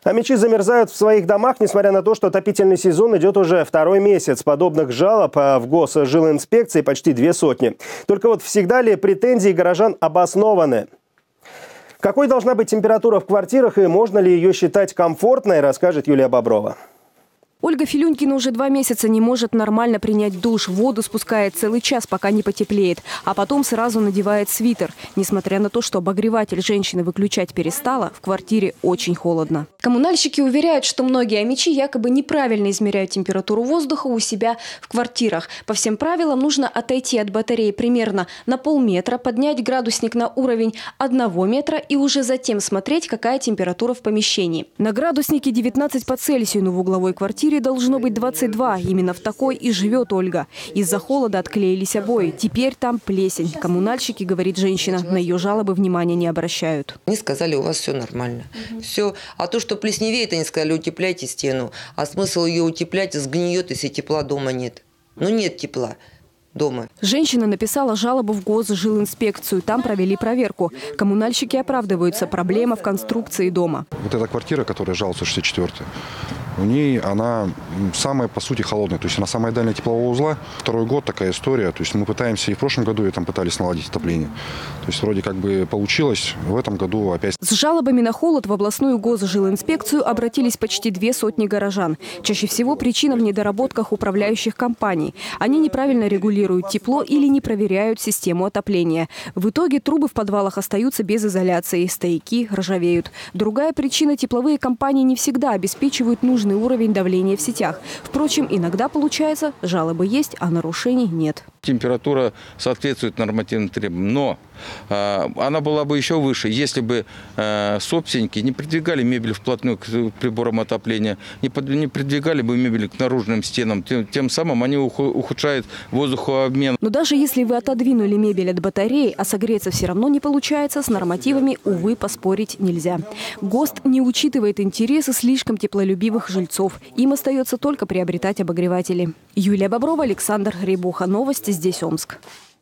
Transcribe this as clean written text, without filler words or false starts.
Омичи замерзают в своих домах, несмотря на то, что отопительный сезон идет уже второй месяц. Подобных жалоб в Госжилинспекции почти 200. Только вот всегда ли претензии горожан обоснованы? Какой должна быть температура в квартирах и можно ли ее считать комфортной, расскажет Юлия Боброва. Ольга Филюнькина уже 2 месяца не может нормально принять душ. Воду спускает целый час, пока не потеплеет. А потом сразу надевает свитер. Несмотря на то, что обогреватель женщины выключать перестала, в квартире очень холодно. Коммунальщики уверяют, что многие омичи якобы неправильно измеряют температуру воздуха у себя в квартирах. По всем правилам нужно отойти от батареи примерно на полметра, поднять градусник на уровень 1 метра и уже затем смотреть, какая температура в помещении. На градуснике 19 по Цельсию, но в угловой квартире должно быть 22. Именно в такой и живет Ольга. Из-за холода отклеились обои. Теперь там плесень. Коммунальщики, говорит женщина, на ее жалобы внимания не обращают. Они сказали, у вас все нормально. Все. А то, что плесневеет, они сказали, утепляйте стену. А смысл ее утеплять сгниет, если тепла дома нет. Ну нет тепла дома. Женщина написала жалобу в Госжилинспекцию. Там провели проверку. Коммунальщики оправдываются. Проблема в конструкции дома. Вот эта квартира, которая жалуется 64-я, у ней она самая, по сути, холодная. То есть она самая дальняя теплового узла. Второй год такая история. То есть мы пытаемся, и в прошлом году там пытались наладить отопление. То есть вроде как бы получилось. В этом году опять. С жалобами на холод в областную Госжилинспекцию обратились почти 200 горожан. Чаще всего причина в недоработках управляющих компаний. Они неправильно регулируют тепло или не проверяют систему отопления. В итоге трубы в подвалах остаются без изоляции, стояки ржавеют. Другая причина – тепловые компании не всегда обеспечивают нужный уровень давления в сетях. Впрочем, иногда получается, жалобы есть, а нарушений нет. Температура соответствует нормативным требованиям, но она была бы еще выше, если бы собственники не придвигали мебель вплотную к приборам отопления, не придвигали бы мебель к наружным стенам. Тем самым они ухудшают воздухообмен. Но даже если вы отодвинули мебель от батареи, а согреться все равно не получается, с нормативами, увы, поспорить нельзя. ГОСТ не учитывает интересы слишком теплолюбивых жильцов. Им остается только приобретать обогреватели. Юлия Боброва, Александр Рябуха. Новости здесь Омск.